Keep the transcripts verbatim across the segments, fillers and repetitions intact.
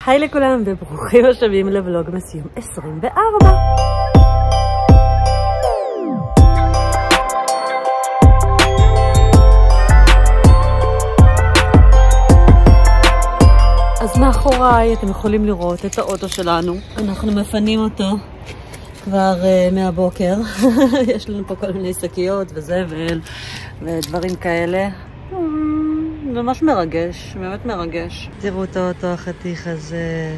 היי לכולם וברוכים השבים לבלוג מסיום עשרים וארבע. אז מאחוריי אתם יכולים לראות את האוטו שלנו. אנחנו מפנים אותו כבר uh, מהבוקר. יש לנו פה כל מיני שקיות וזבל ודברים כאלה. ממש מרגש, באמת מרגש. תראו את האוטו החתיך הזה.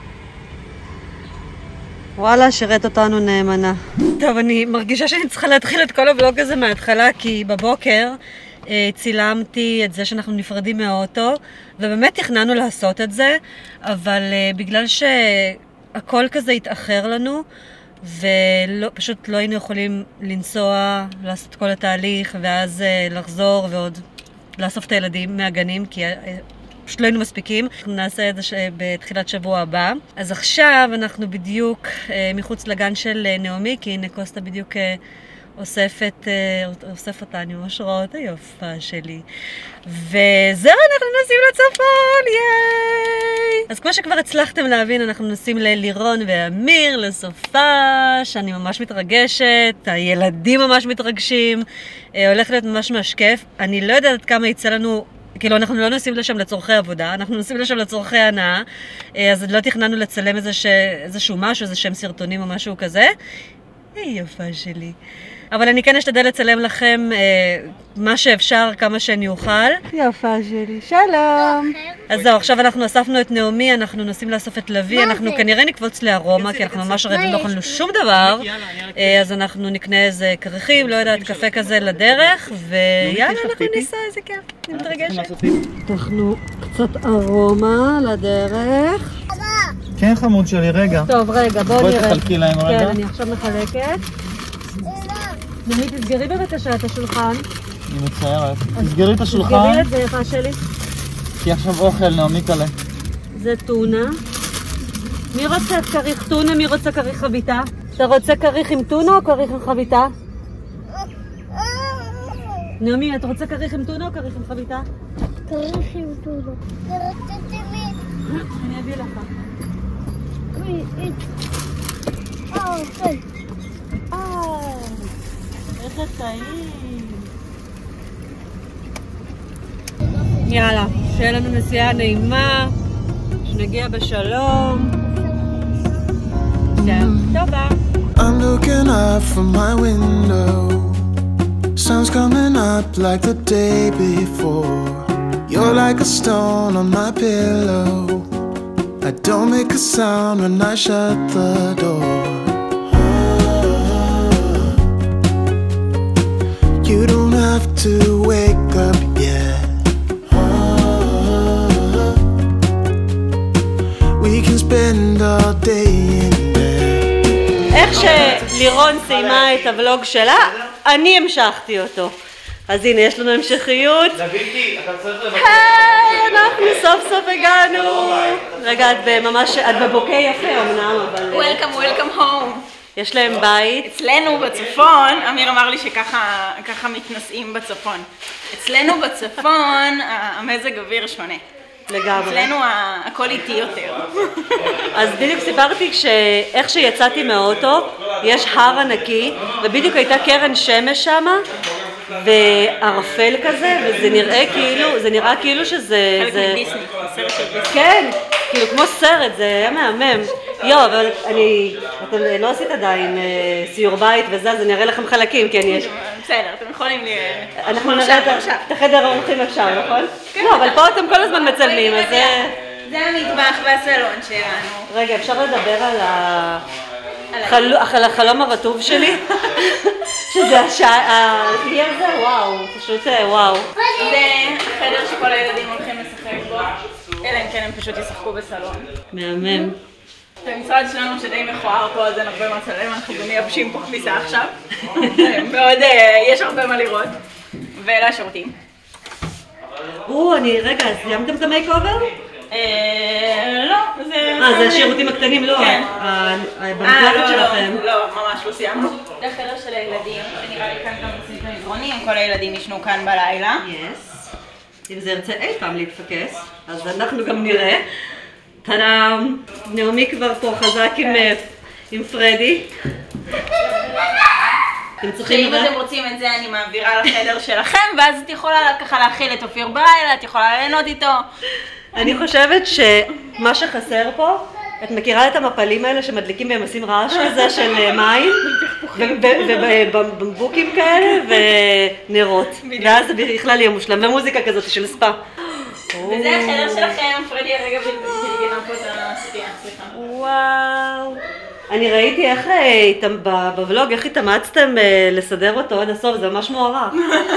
וואלה, שירת אותנו נאמנה. טוב, אני מרגישה שאני צריכה להתחיל את כל הבלוג הזה מההתחלה, כי בבוקר אה, צילמתי את זה שאנחנו נפרדים מהאוטו, ובאמת תכננו לעשות את זה, אבל אה, בגלל שהכל כזה התאחר לנו, ופשוט לא היינו יכולים לנסוע, לעשות כל התהליך, ואז אה, לחזור ועוד לאסוף את הילדים מהגנים, כי פשוט לא היינו מספיקים. אנחנו נעשה את זה בתחילת שבוע הבא. אז עכשיו אנחנו בדיוק מחוץ לגן של נעמי, כי הנה קוסטה בדיוק אוספת, אוסף אותנו, ממש רואה את היופה שלי. וזהו, אנחנו נוסעים לצפון, ייי! אז כמו שכבר הצלחתם להבין, אנחנו נוסעים ללירון ואמיר, לסופה, שאני ממש מתרגשת, הילדים ממש מתרגשים, הולך להיות ממש ממש כיף. אני לא יודעת כמה יצא לנו, כאילו אנחנו לא נוסעים לשם לצורכי עבודה, אנחנו נוסעים לשם לצורכי הנאה, אז לא תכננו לצלם איזשהו משהו, איזשהם סרטונים או משהו כזה. היי יפה שלי. אבל אני כן אשתדל לצלם לכם אה, מה שאפשר, כמה שאני אוכל. יפה שלי, שלום. אז זהו, עכשיו אנחנו אספנו את נעמי, אנחנו נוסעים לאסוף את לוי, אנחנו כנראה נקבוץ לארומה, כי אנחנו ממש רעבים, לא אכלנו שום דבר. אה, אז אנחנו נקנה איזה כריכים, לא יודעת, קפה כזה לדרך, ויאללה, אנחנו ניסע, איזה כיף, אני מתרגשת. אנחנו קצת ארומה לדרך. כן חמוד שלי, רגע. טוב, רגע, בואו נראה. בואי תחלקי להם רגע. כן, אני עכשיו מחלקת. נעמי, תסגרי בבקשה את השולחן. אני מצערת. תסגרי את השולחן. תסגרי את זה, יפה שלי. כי עכשיו אוכל, נעמי קלה. זה טונה. מי רוצה כריך טונה? מי רוצה כריך חביתה? אתה רוצה כריך עם טונה או כריך עם חביתה? נעמי, אתה רוצה כריך עם טונה או כריך עם חביתה? כריך עם טונה. רציתי מי. אני אביא לך. מי, אית. אה, אוקיי. אה. איזה טעים. יאללה, שיהיה לנו נסיעה נעימה, שנגיע בשלום. טובה. I'm looking up from my window. Sun's coming up like the day before. You're like a stone on my pillow. I don't make a sound when I shut the door. You don't have to wake up yet. We can spend all day in bed. איך שלירון סיימה את הוולוג שלה, אני המשכתי אותו. אז הנה, יש לנו המשכיות. דוידי, אתה צריך לבקר. היי, אנחנו סוף סוף הגענו. רגע, את ממש, את בבוקי יפה אמנם, אבל... Welcome, welcome home. יש להם בית. אצלנו בצפון, אמיר אמר לי שככה ככה מתנסעים בצפון. אצלנו בצפון המזג אוויר שונה. לגמרי. אצלנו הכל איטי יותר. אז בדיוק סיפרתי שאיך שיצאתי מהאוטו, יש הר ענקי, ובדיוק הייתה קרן שמש שמה, וערפל כזה, וזה נראה כאילו, זה נראה כאילו שזה... חלק מדיסני, סרט של דיסני. כן, כאילו כמו סרט, זה היה מהמם. יו, אבל אני, אתם לא עשית עדיין סיור בית וזה, אז אני אראה לכם חלקים, כי אני יש... בסדר, אתם יכולים לי... אנחנו נראה את החדר האורחים אפשר, נכון? לא, אבל פה אתם כל הזמן מצלמים, אז זה... זה המטבח והסלון שלנו. רגע, אפשר לדבר על החלום הרטוב שלי? שזה האי הזה, וואו, פשוט וואו. זה החדר שכל הילדים הולכים לשחק בו, אלא אם כן הם פשוט ישחקו בסלון. מהמם. במשרד שלנו שדי מכוער פה, אז אין הרבה מה לצלם, אנחנו גם מייבשים פה כביסה עכשיו. מאוד, יש הרבה מה לראות. ואלה השירותים. או, אני, רגע, סיימתם את המייק אובר? לא, זה... אה, זה השירותים הקטנים, לא? כן. במקלחת שלכם. לא, ממש לא סיימנו. זה החדר של הילדים, ונראה לי כאן גם עושים את המזרונים, כל הילדים ישנו כאן בלילה. יס. אם זה ירצה אי פעם להתפקס, אז אנחנו גם נראה. טאדאם! נעמי כבר פה חזק עם, עם פרדי. שאם אתם רוצים את זה אני מעבירה לחדר שלכם, ואז את יכולה ככה להכיל את אופיר בלילה, את יכולה ליהנות איתו. אני חושבת שמה שחסר פה, את מכירה את המפלים האלה שמדליקים והם עושים רעש כזה של מים, ובמבוקים כאלה, ונרות. ואז זה בכלל יהיה מושלם, ומוזיקה כזאת של ספה. וזה החדר שלכם, פרדי הרגע בלגנה פה את הסטייה, סליחה. וואו. אני ראיתי איך בוולוג, איך התאמצתם לסדר אותו עד הסוף, זה ממש מוערך.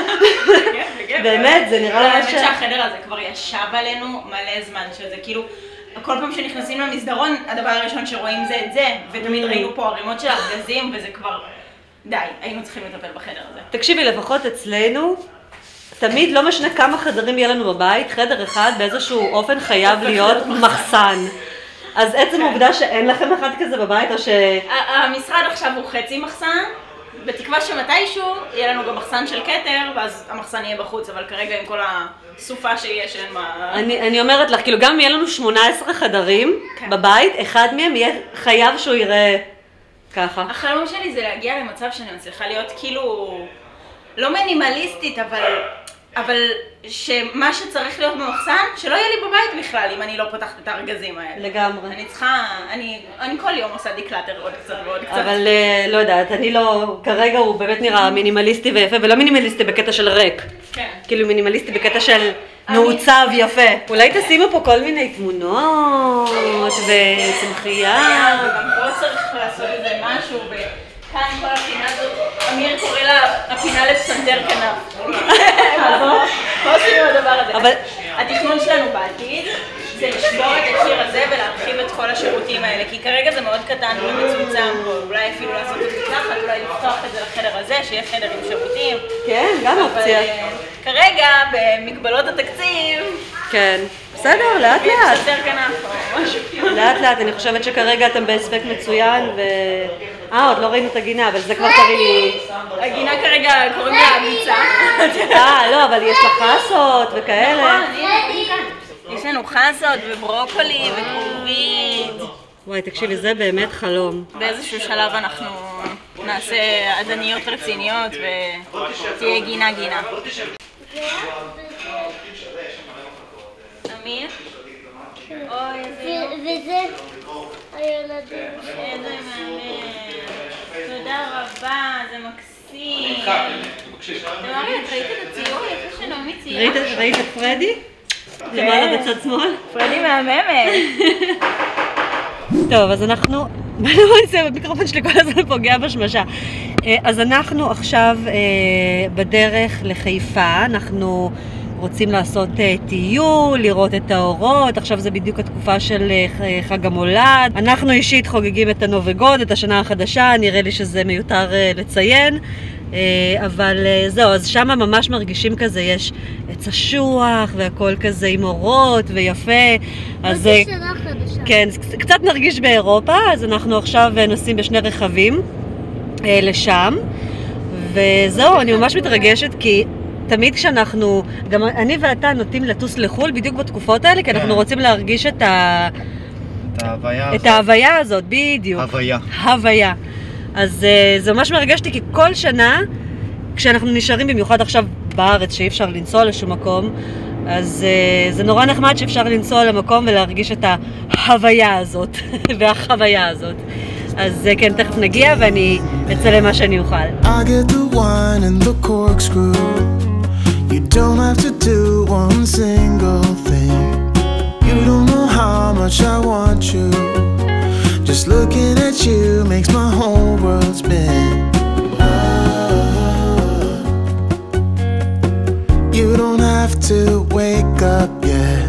באמת, זה נראה לי... האמת שהחדר הזה כבר ישב עלינו מלא זמן, שזה כאילו, כל פעם שנכנסים למסדרון, הדבר הראשון שרואים זה את זה, ותמיד ראינו פה ערימות של ארגזים, וזה כבר... די, היינו צריכים לטפל בחדר הזה. תקשיבי, לפחות אצלנו, תמיד לא משנה כמה חדרים יהיה לנו בבית, חדר אחד באיזשהו אופן חייב להיות מחסן. אז עצם העובדה שאין לכם אחד כזה בבית, או ש... המשרד עכשיו הוא חצי מחסן, בתקווה שמתישהו יהיה לנו גם מחסן של כתר, ואז המחסן יהיה בחוץ, אבל כרגע עם כל הסופה שיש, אין מה... אני, אני אומרת לך, כאילו גם אם יהיה לנו שמונה עשרה חדרים כן. בבית, אחד מהם יהיה חייב שהוא יראה ככה. החלום שלי זה להגיע למצב שאני מצליחה להיות כאילו... לא מינימליסטית, אבל... אבל שמה שצריך להיות במחסן, שלא יהיה לי בבית בכלל, אם אני לא פותחת את הארגזים האלה. לגמרי. אני צריכה, אני, אני כל יום עושה דיקלטר עוד קצת ועוד קצת. אבל לא יודעת, אני לא, כרגע הוא באמת נראה מינימליסטי ויפה, ולא מינימליסטי בקטע של ריק. כן. כאילו מינימליסטי בקטע של מעוצב יפה. אולי תשימו פה כל מיני תמונות ושמחייה. וגם פה צריך לעשות איזה משהו, וכאן כל הפינה הזאת, אמיר קורא לה הפינה לפסנתר כנף. מה עושים עם הדבר הזה? התכנון שלנו בעתיד זה לשבור את השיר הזה ולהרחיב את כל השירותים האלה, כי כרגע זה מאוד קטן ומצומצם, אולי אפילו לעשות את זה תחת, אולי לפתוח את זה לחדר הזה, שיהיה חדר עם שירותים. כן, גם אופציה. כרגע, במגבלות התקציב... כן, בסדר, לאט לאט. פסנתר כנף או משהו. לאט לאט, אני חושבת שכרגע אתם בהספק מצוין ו... אה, עוד לא ראינו את הגינה, אבל זה כבר תראי לי... הגינה כרגע קוראים לה הביצה. אה, לא, אבל יש לך חסות וכאלה. נכון, הנה, כאן. יש לנו חסות וברוקולי וכרובית. וואי, תקשיבי, זה באמת חלום. באיזשהו שלב אנחנו נעשה עדניות רציניות ותהיה גינה גינה. אמיר? אוי, איזה... וזה הילדים. איזה מהמם. תודה רבה, זה מקסים. תמרי, את ראית את הציור? יפה שנעמי ציירה. ראית את פרדי? למעלה בצד שמאל? פרדי מהממת. טוב, אז אנחנו... מה לא עושה? המיקרופון שלי כל הזמן פוגע בשמשה. אז אנחנו עכשיו בדרך לחיפה, אנחנו רוצים לעשות טיול, לראות את האורות, עכשיו זה בדיוק התקופה של חג המולד. אנחנו אישית חוגגים את הנובגוד, את השנה החדשה, נראה לי שזה מיותר לציין. אבל זהו, אז שם ממש מרגישים כזה, יש עץ אשוח והכל כזה עם אורות ויפה. אז זה שנה חדשה. כן, קצת נרגיש באירופה, אז אנחנו עכשיו נוסעים בשני רכבים לשם. וזהו, אני ממש מתרגשת כי תמיד כשאנחנו, גם אני ואתה נוטים לטוס לחול בדיוק בתקופות האלה, כי אנחנו רוצים להרגיש את ה... את ההוויה הזאת. את ההוויה הזאת, בדיוק. הוויה. הוויה. אז זה ממש מרגשתי, כי כל שנה, כשאנחנו נשארים במיוחד עכשיו בארץ, שאי אפשר לנסוע לשום מקום, אז זה נורא נחמד שאפשר לנסוע למקום ולהרגיש את ההוויה הזאת, והחוויה הזאת. אז כן, תכף נגיע ואני אצלם מה שאני אוכל. I get the wine and the corkscrew. You don't have to do one single thing. You don't know how much I want you. Just looking at you makes my whole world spin. You don't have to wake up yet.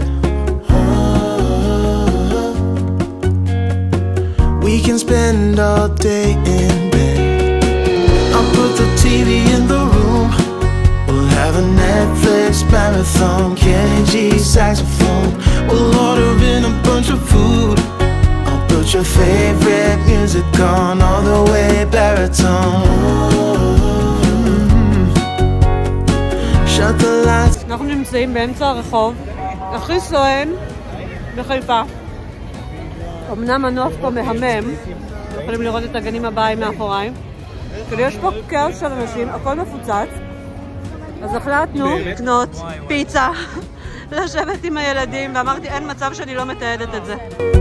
We can spend all day in bed. I'll put the T V in the room. We'll have a Netflix marathon. Kenny G saxophone. We'll order in a bunch of food. I'll put your favorite music on all the way baritone. Mm-hmm. Shut the lights. אנחנו נמצאים באמצע הרחוב הכי סואן בחיפה. אמנם הנוף פה מהמם, יכולים לראות את הגנים הבאים מאחוריי. כאילו יש פה כאוס של אנשים, הכל מפוצץ. אז החלטנו לקנות פיצה, לשבת עם הילדים, ואמרתי אין מצב שאני לא מתעדת את זה.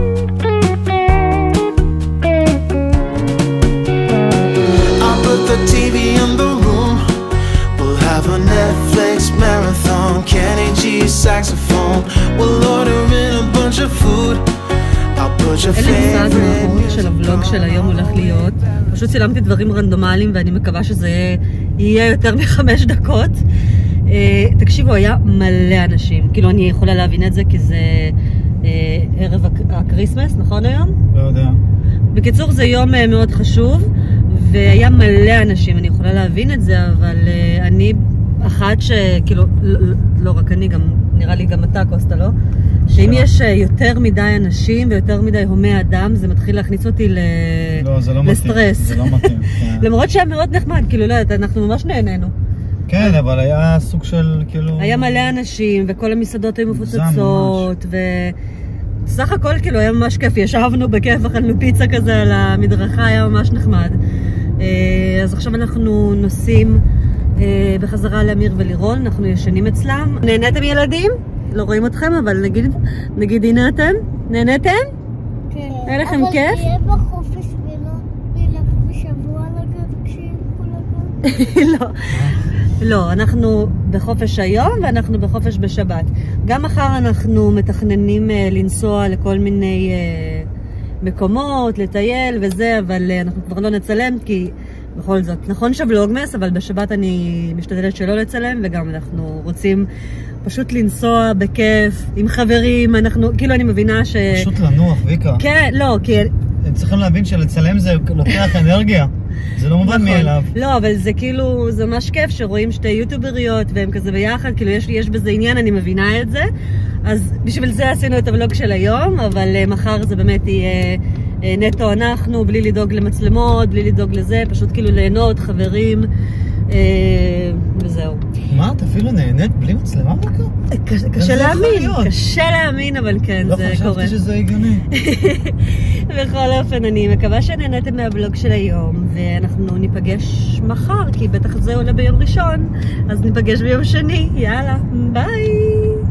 I'll put the T V in the room. We'll have a Netflix marathon. Kenny G saxophone. We'll order in a bunch of food. I'll put your favorite. אין לי מושג מה של music הוולוג של היום הולך להיות. פשוט צילמתי דברים רנדומליים ואני מקווה שזה יהיה יותר מחמש דקות. תקשיבו, היה מלא אנשים. כאילו אני יכולה להבין את זה כי זה ערב הקריסמס, נכון היום? לא יודע. בקיצור זה יום מאוד חשוב. והיה מלא אנשים, אני יכולה להבין את זה, אבל uh, אני אחת שכאילו, לא, לא רק אני, גם נראה לי גם אתה קוסטה, לא? שאם יש uh, יותר מדי אנשים ויותר מדי הומי אדם, זה מתחיל להכניס אותי ל... לא, זה לא לסטרס. מתאים, זה לא מתאים. כן. למרות שהיה מאוד נחמד, כאילו, לא יודעת, אנחנו ממש נהנינו. כן, אבל היה סוג של, כאילו... היה מלא אנשים, וכל המסעדות היו מפוצצות, ו... סך הכל כאילו היה ממש כיף, ישבנו בכיף, אכלנו פיצה כזה על המדרכה, היה ממש נחמד. אז עכשיו אנחנו נוסעים בחזרה לאמיר ולירון, אנחנו ישנים אצלם. נהניתם ילדים? לא רואים אתכם, אבל נגיד, נגיד הנה אתם? נהניתם? כן. היה לכם כיף? אבל תהיה בחופש ולא נלך בשבוע לגב כשילכו לגב? לא. לא, אנחנו בחופש היום ואנחנו בחופש בשבת. גם מחר אנחנו מתכננים לנסוע לכל מיני מקומות, לטייל וזה, אבל אנחנו כבר לא נצלם כי בכל זאת, נכון שבלוגמס, אבל בשבת אני משתדלת שלא לצלם, וגם אנחנו רוצים פשוט לנסוע בכיף, עם חברים, אנחנו, כאילו אני מבינה ש... פשוט לנוח, ויקה. כן, לא, כי... הם צריכים להבין שלצלם זה לוקח אנרגיה. זה לא מובן מאליו. לא, אבל זה כאילו, זה ממש כיף שרואים שתי יוטיובריות והם כזה ביחד, כאילו יש, יש בזה עניין, אני מבינה את זה. אז בשביל זה עשינו את הוולוג של היום, אבל uh, מחר זה באמת יהיה uh, נטו אנחנו, בלי לדאוג למצלמות, בלי לדאוג לזה, פשוט כאילו ליהנות, חברים, uh, וזהו. מה, את אפילו נהנית בלי מצלמה? קשה, קשה להאמין, קשה להאמין, אבל כן, לא זה קורה. לא חשבתי שזה הגיוני. בכל אופן, אני מקווה שנהנתם מהבלוג של היום, ואנחנו ניפגש מחר, כי בטח זה עולה ביום ראשון, אז ניפגש ביום שני. יאללה, ביי!